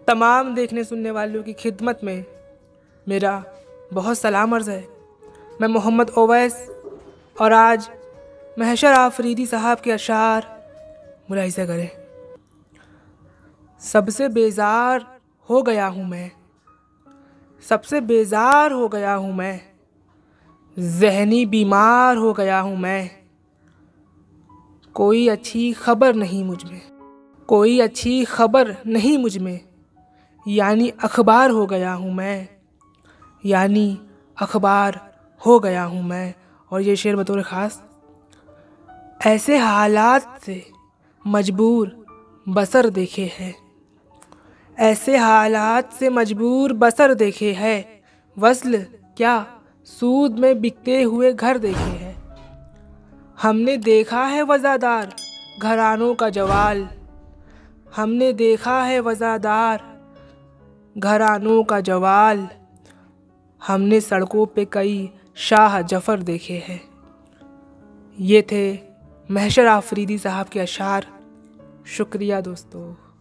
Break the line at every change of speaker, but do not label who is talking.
तमाम देखने सुनने वालों की खिदमत में मेरा बहुत सलाम अर्ज़ है। मैं मोहम्मद ओवैस और आज महशर आफरीदी साहब के अशार मुलाहिज़ा करें। सबसे बेजार हो गया हूँ मैं, सबसे बेजार हो गया हूँ मैं, ज़हनी बीमार हो गया हूँ मैं। कोई अच्छी खबर नहीं मुझ में, कोई अच्छी खबर नहीं मुझ में, यानी अखबार हो गया हूँ मैं, यानी अखबार हो गया हूँ मैं। और ये शेर बतौर ख़ास, ऐसे हालात से मजबूर बसर देखे हैं, ऐसे हालात से मजबूर बसर देखे हैं, वस्ल क्या सूद में बिकते हुए घर देखे हैं। हमने देखा है वज़ादार घरानों का जवाल, हमने देखा है वज़ादार घरानों का जवाल, हमने सड़कों पे कई शाह जफ़र देखे हैं। ये थे महशर आफरीदी साहब के अशार। शुक्रिया दोस्तों।